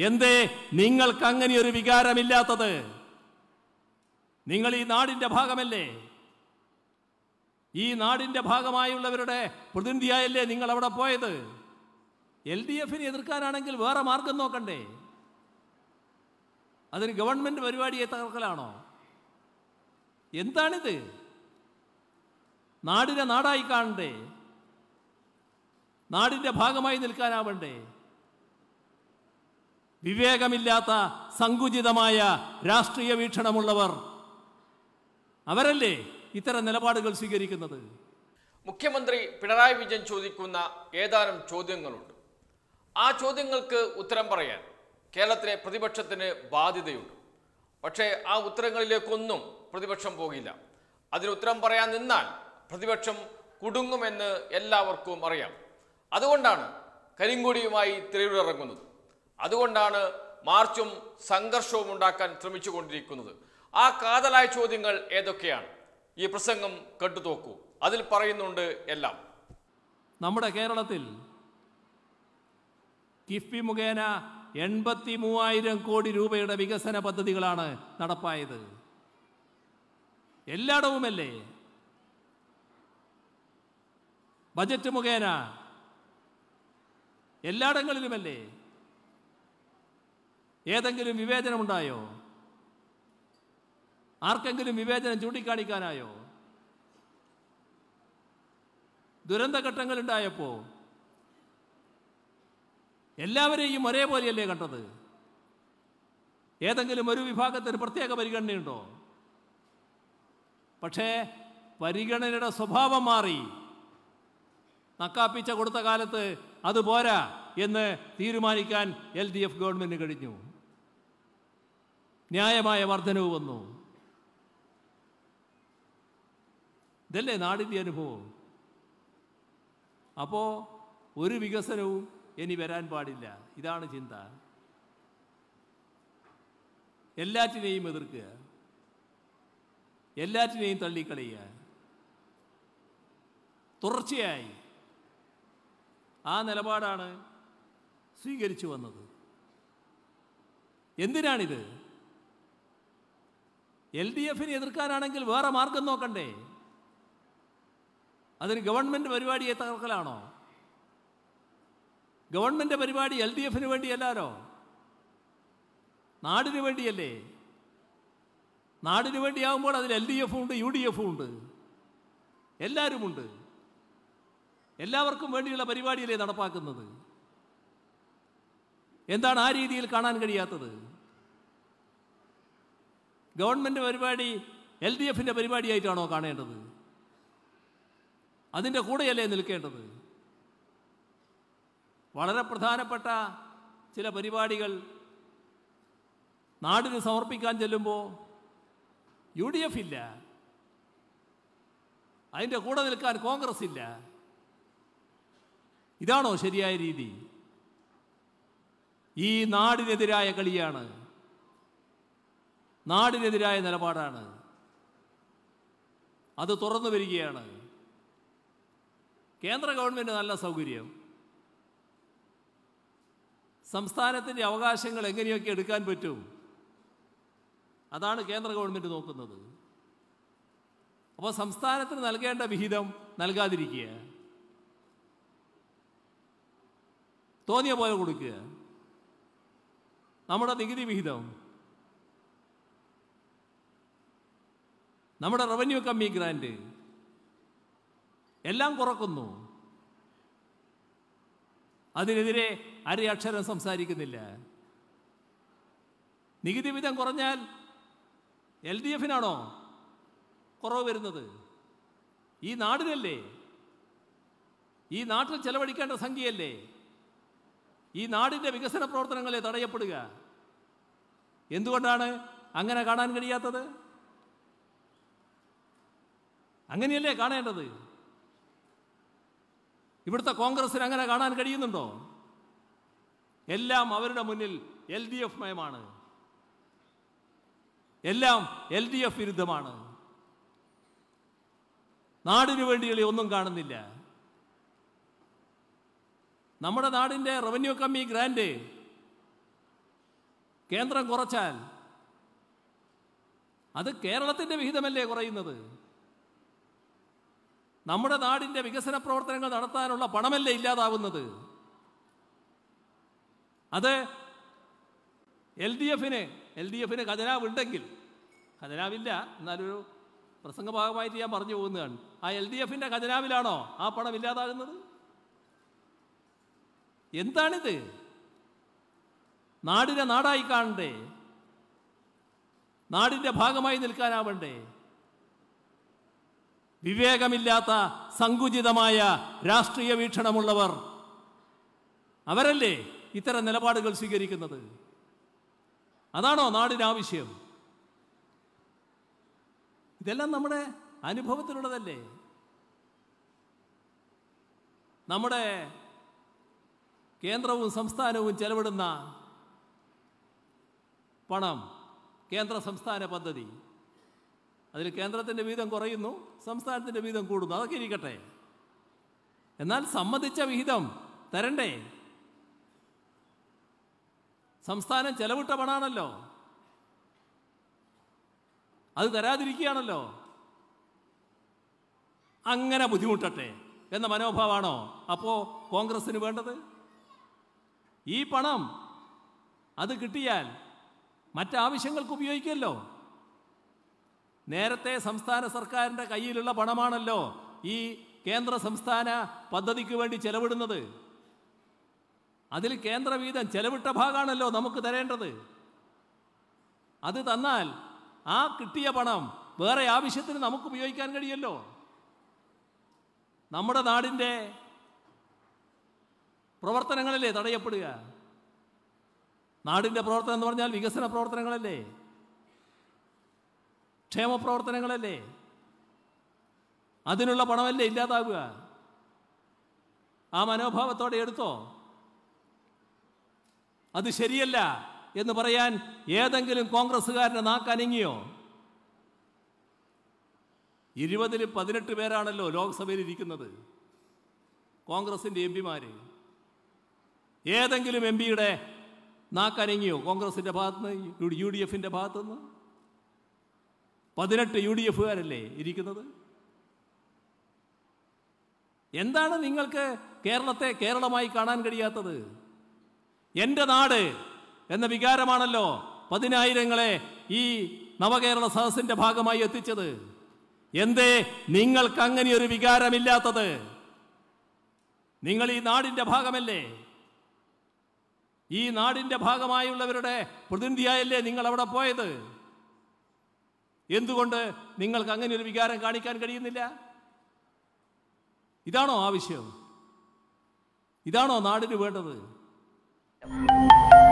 എന്തേ നിങ്ങൾക്ക് അങ്ങനെ ഒരു വികാരമില്ലാത്തത്? നിങ്ങൾ ഈ നാടിന്റെ ഭാഗമല്ലേ? ഈ നാടിന്റെ ഭാഗമായുള്ളവരുടെ പ്രതിനിധിയായല്ലേ നിങ്ങൾ അവിടെ പോയത്? LDFനെ എതിർക്കാനാണെങ്കിൽ വേറെ മാർഗം നോക്കണ്ടേ? അതിന് ഗവൺമെന്റ് പരിപാടിയെ തകർക്കലാണോ? എന്താണിത്? നാടിനെ നാടായി കാണണ്ടേ? നാടിന്റെ ഭാഗമായി നിൽക്കാനാവണ്ടേ? വിവേകമില്ലാത്ത സങ്കുചിതമായ രാഷ്ട്രീയ വീക്ഷണമുള്ളവർ അവരല്ലേ ഇത്തരം നിലപാടുകൾ സ്വീകരിക്കുന്നത്? മുഖ്യമന്ത്രി പിണറായി വിജയൻ ചോദിക്കുന്ന ഏതാനും ചോദ്യങ്ങളുണ്ട്. ആ ചോദ്യങ്ങൾക്ക് ഉത്തരം പറയാൻ കേരളത്തിലെ പ്രതിപക്ഷത്തിന് ബാധ്യതയുണ്ട്. പക്ഷേ ആ ഉത്തരങ്ങളിലേക്കൊന്നും പ്രതിപക്ഷം പോകില്ല. അതിന് ഉത്തരം പറയാൻ നിന്നാൽ പ്രതിപക്ഷം കുടുങ്ങുമെന്ന് എല്ലാവർക്കും അറിയാം. അതുകൊണ്ടാണ് കരിങ്കൊടിയുമായി തെരുവിലിറങ്ങുന്നത്. അതുകൊണ്ടാണ് മാർച്ചും സംഘർഷവും ഉണ്ടാക്കാൻ ശ്രമിച്ചുകൊണ്ടിരിക്കുന്നത്. ആ കാതലായ ചോദ്യങ്ങൾ ഏതൊക്കെയാണ്? ഈ പ്രസംഗം കേട്ടുനോക്കൂ. അതിൽ പറയുന്നുണ്ട് എല്ലാം. നമ്മുടെ കേരളത്തിൽ കിഫ്ബി മുഖേന 83,000 കോടി രൂപയുടെ വികസന പദ്ധതികളാണ് നടപ്പായത്. എല്ലായിടവുമല്ലേ? ബജറ്റ് മുഖേന എല്ലായിടങ്ങളിലുമല്ലേ? ഏതെങ്കിലും വിവേചനമുണ്ടായോ? ആർക്കെങ്കിലും വിവേചനം ചൂണ്ടിക്കാണിക്കാനായോ? ദുരന്തഘട്ടങ്ങളുണ്ടായപ്പോൾ എല്ലാവരെയും ഒരേപോലെയല്ലേ കണ്ടത്? ഏതെങ്കിലും ഒരു വിഭാഗത്തിന് പ്രത്യേക പരിഗണനയുണ്ടോ? പക്ഷേ പരിഗണനയുടെ സ്വഭാവം മാറി. നക്കാപ്പിച്ച കൊടുത്ത കാലത്ത് അത് പോരാ എന്ന് തീരുമാനിക്കാൻ LDF ഗവൺമെന്റിന് കഴിഞ്ഞു. ന്യായമായ വർധനവ് വന്നു. ഇതല്ലേ നാടിൻ്റെ അനുഭവം. അപ്പോൾ ഒരു വികസനവും ഇനി വരാൻ പാടില്ല. ഇതാണ് ചിന്ത. എല്ലാറ്റിനെയും എതിർക്കുക, എല്ലാറ്റിനെയും തള്ളിക്കളയുക. തുടർച്ചയായി ആ നിലപാടാണ് സ്വീകരിച്ചു വന്നത്. എന്തിനാണിത്? LDFനെ എതിർക്കാനാണെങ്കിൽ വേറെ മാർഗം നോക്കണ്ടേ? അതിന് ഗവൺമെന്റ് പരിപാടിയെ തകർക്കലാണോ? ഗവൺമെന്റ് പരിപാടി LDFന് വേണ്ടിയല്ലോ, നാടിന് വേണ്ടിയല്ലേ? നാടിന് വേണ്ടിയാകുമ്പോൾ അതിൽ LDF ഉണ്ട്, UDF ഉണ്ട്, എല്ലാവരുമുണ്ട്. എല്ലാവർക്കും വേണ്ടിയുള്ള പരിപാടിയല്ലേ നടപ്പാക്കുന്നത്. എന്താണ് ആ രീതിയിൽ കാണാൻ കഴിയാത്തത്? ഗവൺമെന്റ് പരിപാടി LDFന്റെ പരിപാടിയായിട്ടാണോ കാണേണ്ടത്? അതിൻ്റെ കൂടെയല്ലേ നിൽക്കേണ്ടത്? വളരെ പ്രധാനപ്പെട്ട ചില പരിപാടികൾ നാടിന് സമർപ്പിക്കാൻ ചെല്ലുമ്പോൾ UDF ഇല്ല, അതിൻ്റെ കൂടെ നിൽക്കാൻ കോൺഗ്രസ് ഇല്ല. ഇതാണോ ശരിയായ രീതി? ഈ നാടിനെതിരായ കളിയാണ്, നാടിനെതിരായ നിലപാടാണ്. അത് തുറന്നു വരികയാണ്. കേന്ദ്ര ഗവൺമെൻറ് നല്ല സൗകര്യം, സംസ്ഥാനത്തിൻ്റെ അവകാശങ്ങൾ എങ്ങനെയൊക്കെ എടുക്കാൻ പറ്റും അതാണ് കേന്ദ്ര ഗവൺമെൻറ് നോക്കുന്നത്. അപ്പോൾ സംസ്ഥാനത്തിന് നൽകേണ്ട വിഹിതം നൽകാതിരിക്കുക, തോന്നിയ പോലെ കൊടുക്കുക. നമ്മുടെ നികുതി വിഹിതം, നമ്മുടെ റവന്യൂ കമ്മി ഗ്രാൻഡ് എല്ലാം കുറക്കുന്നു. അതിനെതിരെ അരയക്ഷരം സംസാരിക്കുന്നില്ല. നികുതി വിഹിതം കുറഞ്ഞാൽ LDFനാണോ കുറവ് വരുന്നത്? ഈ നാടിനല്ലേ? ഈ നാട്ടിൽ ചെലവഴിക്കേണ്ട സംഖ്യയല്ലേ? ഈ നാടിൻ്റെ വികസന പ്രവർത്തനങ്ങളെ തടയപ്പെടുക. എന്തുകൊണ്ടാണ് അങ്ങനെ കാണാൻ കഴിയാത്തത്? അങ്ങനെയല്ലേ കാണേണ്ടത്? ഇവിടുത്തെ കോൺഗ്രസിന് അങ്ങനെ കാണാൻ കഴിയുന്നുണ്ടോ? എല്ലാം അവരുടെ മുന്നിൽ LDF മയമാണ്, എല്ലാം LDF വിരുദ്ധമാണ്. നാടിനു വേണ്ടിയുള്ള ഒന്നും കാണുന്നില്ല. നമ്മുടെ നാടിൻ്റെ റവന്യൂ കമ്മി ഗ്രാൻഡ് കേന്ദ്രം കുറച്ചാൽ അത് കേരളത്തിൻ്റെ വിഹിതമല്ലേ കുറയുന്നത്? നമ്മുടെ നാടിൻ്റെ വികസന പ്രവർത്തനങ്ങൾ നടത്താനുള്ള പണമല്ലേ ഇല്ലാതാവുന്നത്? അത് എൽ ഡി എഫിന് ഖജനാവുണ്ടെങ്കിൽ, ഖജനാവില്ല എന്നാലൊരു പ്രസംഗഭാഗമായിട്ട് ഞാൻ പറഞ്ഞു പോകുന്നതാണ്, ആ എൽ ഡി എഫിൻ്റെ ഖജനാവിലാണോ ആ പണം ഇല്ലാതാകുന്നത്? എന്താണിത്? നാടിനെ നാടായി കാണണ്ടേ? നാടിൻ്റെ ഭാഗമായി നിൽക്കാനാവണ്ടേ? വിവേകമില്ലാത്ത സങ്കുചിതമായ രാഷ്ട്രീയ വീക്ഷണമുള്ളവർ അവരല്ലേ ഇത്തരം നിലപാടുകൾ സ്വീകരിക്കുന്നത്? അതാണോ നാടിനാവശ്യം? ഇതെല്ലാം നമ്മുടെ അനുഭവത്തിലുള്ളതല്ലേ? നമ്മുടെ കേന്ദ്രവും സംസ്ഥാനവും ചെലവിടുന്ന പണം, കേന്ദ്ര സംസ്ഥാന പദ്ധതി, അതിൽ കേന്ദ്രത്തിൻ്റെ വീതം കുറയുന്നു, സംസ്ഥാനത്തിൻ്റെ വീതം കൂടുന്നു, അതൊക്കെ ഇരിക്കട്ടെ. എന്നാൽ സമ്മതിച്ച വിഹിതം തരണ്ടേ? സംസ്ഥാനം ചെലവിട്ട പണമാണല്ലോ, അത് തരാതിരിക്കുകയാണല്ലോ. അങ്ങനെ ബുദ്ധിമുട്ടട്ടെ എന്ന മനോഭാവമാണോ അപ്പോൾ കോൺഗ്രസ്സിന് വേണ്ടത്? ഈ പണം അത് കിട്ടിയാൽ മറ്റാവശ്യങ്ങൾക്ക് ഉപയോഗിക്കുമല്ലോ. നേരത്തെ സംസ്ഥാന സർക്കാരിൻ്റെ കയ്യിലുള്ള പണമാണല്ലോ ഈ കേന്ദ്ര സംസ്ഥാന പദ്ധതിക്ക് വേണ്ടി ചെലവിടുന്നത്. അതിൽ കേന്ദ്ര വീതം ചെലവിട്ട ഭാഗമാണല്ലോ നമുക്ക് തരേണ്ടത്. അത് തന്നാൽ ആ കിട്ടിയ പണം വേറെ ആവശ്യത്തിന് നമുക്ക് ഉപയോഗിക്കാൻ കഴിയല്ലോ. നമ്മുടെ നാടിൻ്റെ പ്രവർത്തനങ്ങളല്ലേ തടയപ്പെടുക? നാടിൻ്റെ പ്രവർത്തനം എന്ന് പറഞ്ഞാൽ വികസന പ്രവർത്തനങ്ങളല്ലേ, ക്ഷേമ പ്രവർത്തനങ്ങളല്ലേ, അതിനുള്ള പണമല്ലേ ഇല്ലാതാവുക? ആ മനോഭാവത്തോടെ എടുത്തോ. അത് ശരിയല്ല എന്ന് പറയാൻ ഏതെങ്കിലും കോൺഗ്രസ്സുകാരനെ നാക്കനങ്ങിയോ? 20-ൽ 18 പേരാണല്ലോ ലോക്സഭയിൽ ഇരിക്കുന്നത്, കോൺഗ്രസിൻ്റെ എം പിമാർ. ഏതെങ്കിലും എം പിയുടെ നാക്കനങ്ങിയോ കോൺഗ്രസിൻ്റെ ഭാഗത്തുനിന്ന്, യു ഡി എഫിൻ്റെ ഭാഗത്തുനിന്ന്? 18 യു ഡി എഫുകാരല്ലേ ഇരിക്കുന്നത്. എന്താണ് നിങ്ങൾക്ക് കേരളത്തെ കേരളമായി കാണാൻ കഴിയാത്തത്? എൻ്റെ നാട് എന്ന വികാരമാണല്ലോ 10,000-ങ്ങളെ ഈ നവകേരള സദസ്സിൻ്റെ ഭാഗമായി എത്തിച്ചത്. എന്തേ നിങ്ങൾക്ക് അങ്ങനെ ഒരു വികാരമില്ലാത്തത്? നിങ്ങൾ ഈ നാടിൻ്റെ ഭാഗമല്ലേ? ഈ നാടിൻ്റെ ഭാഗമായുള്ളവരുടെ പ്രതിനിധിയായല്ലേ നിങ്ങൾ അവിടെ പോയത്? എന്തുകൊണ്ട് നിങ്ങൾക്ക് അങ്ങനെ ഒരു വികാരം കാണിക്കാൻ കഴിയുന്നില്ല? ഇതാണോ ആവശ്യം? ഇതാണോ നാടിന് വേണ്ടത്?